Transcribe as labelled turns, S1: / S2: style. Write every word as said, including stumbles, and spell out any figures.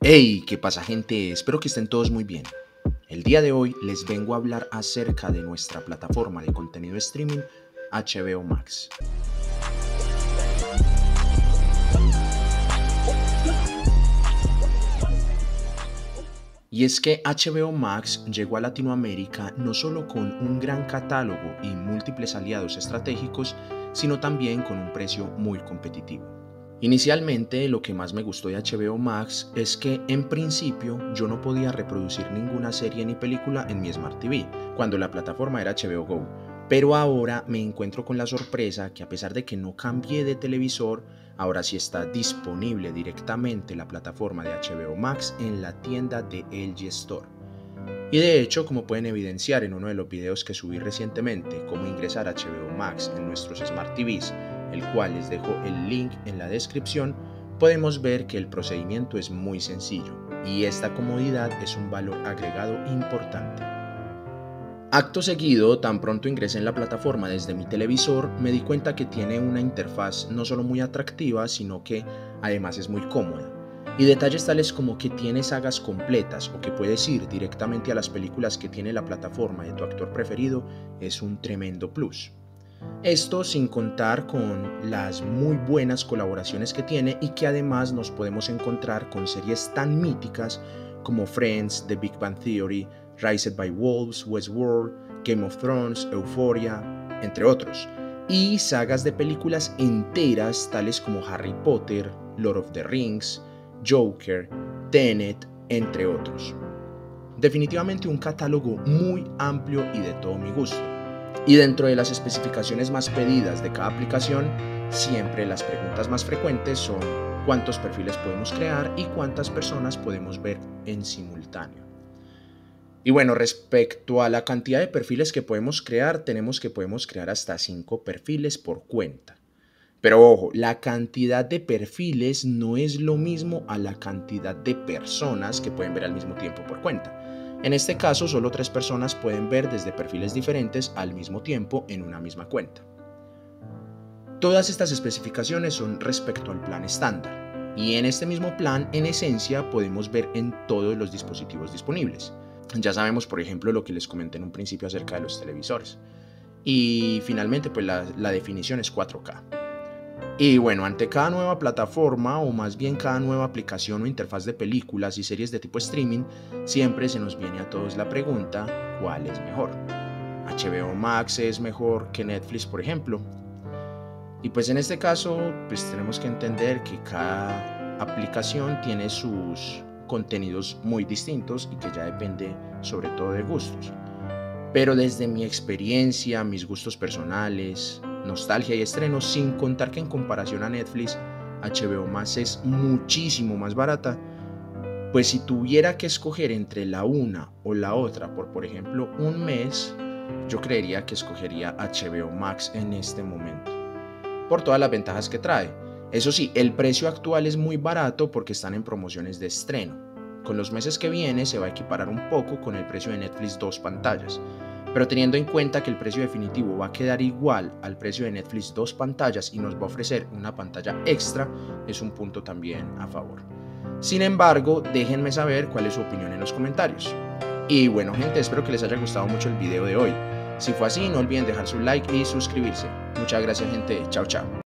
S1: Hey, ¿qué pasa, gente? Espero que estén todos muy bien. El día de hoy les vengo a hablar acerca de nuestra plataforma de contenido streaming H B O Max. Y es que H B O Max llegó a Latinoamérica no solo con un gran catálogo y múltiples aliados estratégicos, sino también con un precio muy competitivo. Inicialmente, lo que más me gustó de H B O Max es que, en principio, yo no podía reproducir ninguna serie ni película en mi Smart T V, cuando la plataforma era H B O Go. Pero ahora me encuentro con la sorpresa que, a pesar de que no cambié de televisor, ahora sí está disponible directamente la plataforma de H B O Max en la tienda de L G Store. Y de hecho, como pueden evidenciar en uno de los videos que subí recientemente, cómo ingresar a H B O Max en nuestros Smart T Vs, el cual les dejo el link en la descripción, podemos ver que el procedimiento es muy sencillo y esta comodidad es un valor agregado importante. Acto seguido, tan pronto ingresé en la plataforma desde mi televisor, me di cuenta que tiene una interfaz no solo muy atractiva, sino que además es muy cómoda. Y detalles tales como que tiene sagas completas o que puedes ir directamente a las películas que tiene la plataforma de tu actor preferido es un tremendo plus. Esto sin contar con las muy buenas colaboraciones que tiene y que además nos podemos encontrar con series tan míticas como Friends, The Big Bang Theory, Raised by Wolves, Westworld, Game of Thrones, Euphoria, entre otros, y sagas de películas enteras tales como Harry Potter, Lord of the Rings, Joker, Tenet, entre otros. Definitivamente un catálogo muy amplio y de todo mi gusto. Y dentro de las especificaciones más pedidas de cada aplicación, siempre las preguntas más frecuentes son cuántos perfiles podemos crear y cuántas personas podemos ver en simultáneo. Y bueno, respecto a la cantidad de perfiles que podemos crear, tenemos que podemos crear hasta cinco perfiles por cuenta. Pero ojo, la cantidad de perfiles no es lo mismo a la cantidad de personas que pueden ver al mismo tiempo por cuenta. En este caso, solo tres personas pueden ver desde perfiles diferentes al mismo tiempo en una misma cuenta. Todas estas especificaciones son respecto al plan estándar, y en este mismo plan, en esencia, podemos ver en todos los dispositivos disponibles. Ya sabemos, por ejemplo, lo que les comenté en un principio acerca de los televisores. Y finalmente, pues la, la definición es cuatro K. Y bueno, ante cada nueva plataforma, o más bien cada nueva aplicación o interfaz de películas y series de tipo streaming, siempre se nos viene a todos la pregunta, ¿cuál es mejor? ¿H B O Max es mejor que Netflix, por ejemplo? Y pues en este caso, pues tenemos que entender que cada aplicación tiene sus contenidos muy distintos y que ya depende sobre todo de gustos. Pero desde mi experiencia, mis gustos personales, nostalgia y estrenos, sin contar que en comparación a Netflix, H B O Max es muchísimo más barata, pues si tuviera que escoger entre la una o la otra por, por ejemplo, un mes, yo creería que escogería H B O Max en este momento, por todas las ventajas que trae. Eso sí, el precio actual es muy barato porque están en promociones de estreno. Con los meses que viene se va a equiparar un poco con el precio de Netflix dos pantallas, pero teniendo en cuenta que el precio definitivo va a quedar igual al precio de Netflix dos pantallas y nos va a ofrecer una pantalla extra, es un punto también a favor. Sin embargo, déjenme saber cuál es su opinión en los comentarios. Y bueno, gente, espero que les haya gustado mucho el video de hoy. Si fue así, no olviden dejar su like y suscribirse. Muchas gracias, gente. Chao, chao.